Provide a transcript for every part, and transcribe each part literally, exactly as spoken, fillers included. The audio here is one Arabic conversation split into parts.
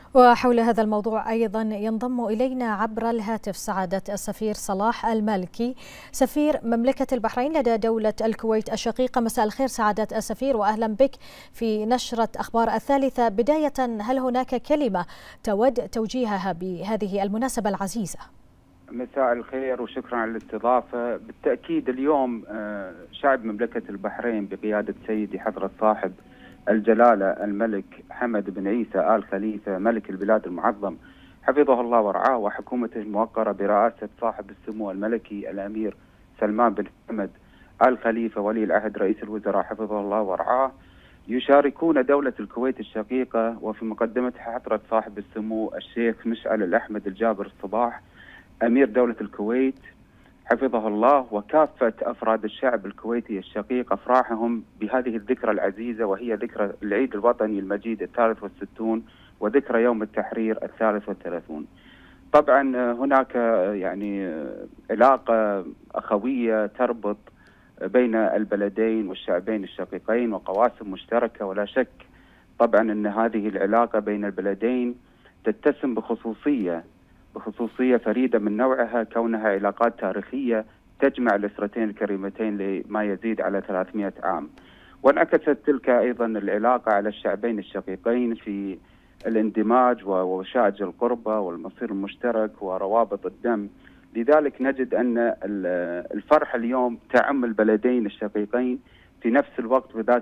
وحول هذا الموضوع أيضا ينضم إلينا عبر الهاتف سعادة السفير صلاح المالكي سفير مملكة البحرين لدى دولة الكويت الشقيقة. مساء الخير سعادة السفير وأهلا بك في نشرة أخبار الثالثة. بداية، هل هناك كلمة تود توجيهها بهذه المناسبة العزيزة؟ مساء الخير وشكرا على الاستضافة. بالتأكيد اليوم شعب مملكة البحرين بقيادة سيدي حضرة صاحب الجلالة الملك حمد بن عيسى آل خليفة ملك البلاد المعظم حفظه الله ورعاه، وحكومته الموقرة برئاسة صاحب السمو الملكي الأمير سلمان بن حمد آل خليفة ولي العهد رئيس الوزراء حفظه الله ورعاه، يشاركون دولة الكويت الشقيقة وفي مقدمتها حضرة صاحب السمو الشيخ مشعل الأحمد الجابر الصباح أمير دولة الكويت حفظه الله، وكافة أفراد الشعب الكويتي الشقيق أفراحهم بهذه الذكرى العزيزة، وهي ذكرى العيد الوطني المجيد الثالث والستون وذكرى يوم التحرير الثالث والثلاثون. طبعا هناك يعني علاقة أخوية تربط بين البلدين والشعبين الشقيقين وقواسم مشتركة، ولا شك طبعا أن هذه العلاقة بين البلدين تتسم بخصوصية بخصوصية فريدة من نوعها، كونها علاقات تاريخية تجمع الأسرتين الكريمتين لما يزيد على ثلاثمئة عام، وانعكست تلك أيضا العلاقة على الشعبين الشقيقين في الاندماج ووشائج القربة والمصير المشترك وروابط الدم. لذلك نجد أن الفرحة اليوم تعم البلدين الشقيقين في نفس الوقت وذات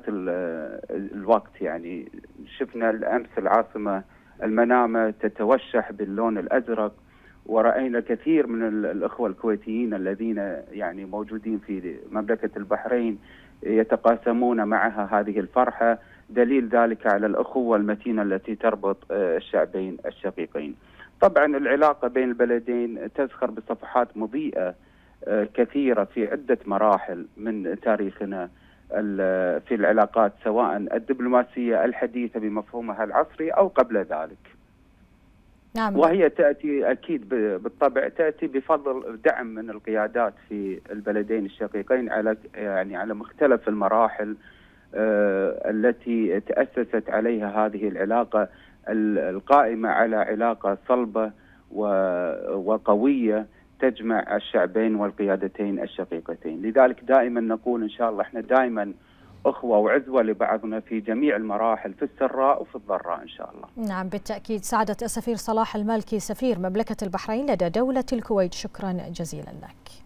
الوقت. يعني شفنا الأمس العاصمة المنامة تتوشح باللون الأزرق، ورأينا كثير من الأخوة الكويتيين الذين يعني موجودين في مملكة البحرين يتقاسمون معها هذه الفرحة، دليل ذلك على الأخوة المتينة التي تربط الشعبين الشقيقين. طبعا العلاقة بين البلدين تزخر بصفحات مضيئة كثيرة في عدة مراحل من تاريخنا في العلاقات، سواء الدبلوماسية الحديثة بمفهومها العصري أو قبل ذلك. نعم. وهي تأتي أكيد بالطبع تأتي بفضل دعم من القيادات في البلدين الشقيقين على يعني على مختلف المراحل آه التي تأسست عليها هذه العلاقة القائمة على علاقة صلبة وقوية تجمع الشعبين والقيادتين الشقيقتين. لذلك دائما نقول إن شاء الله احنا دائما أخوة وعزوة لبعضنا في جميع المراحل، في السراء وفي الضراء إن شاء الله. نعم بالتأكيد. سعادة السفير صلاح المالكي سفير مملكة البحرين لدى دولة الكويت، شكرا جزيلا لك.